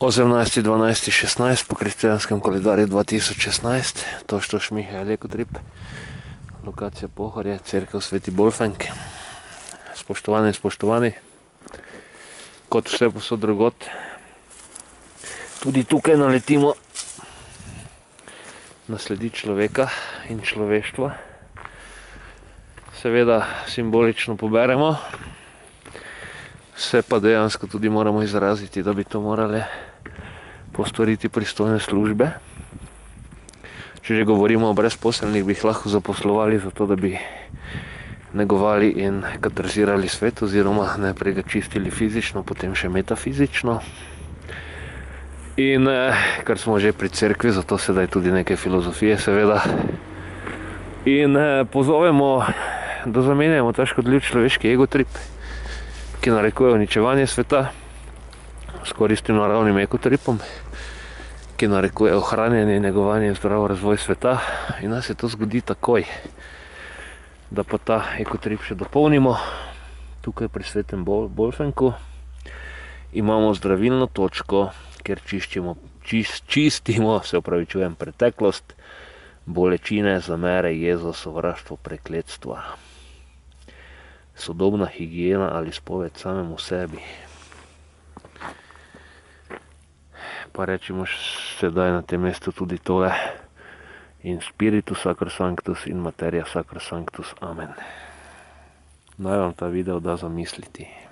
18.12.16 po kristijanskem koledarju 2016, to što Šmiha Lekotrip, lokacija Pohorje, cerkev Sveti Bolfenk. Spoštovani in spoštovani, kot vse posod drugot, tudi tukaj naletimo na sledi človeka in človeštva. Seveda simbolično poberemo, se pa dejansko tudi moramo izraziti, da bi to morale postoriti pristojne službe. Če že govorimo o brezposelnih, bi jih lahko zaposlovali zato, da bi negovali in katarzirali svet, oziroma najprej ga čistili fizično, potem še metafizično. In kar smo že pri cerkvi, zato sedaj tudi nekaj filozofije seveda. In pozovemo, da zamenjamo ta škodljiv človeški egotrip, ki narekuje uničevanje sveta, s koristnim naravnim ekotripom, ki narekuje ohranjanje, negovanje in zdrav razvoj sveta. In nas se to zgodi takoj, da pa ta ekotrip še dopolnimo. Tukaj pri Svetem Bolfenku imamo zdravilno točko, kjer čistimo preteklost, bolečine, zamere, jezo, sovraštvo, prekletstva. Sodobna higiena ali spoved samemu sebi. Pa rečemo sedaj na tem mestu tudi tole: in spiritus sacrosanctus in materia sacrosanctus. Amen. Naj vam ta video da zamisliti.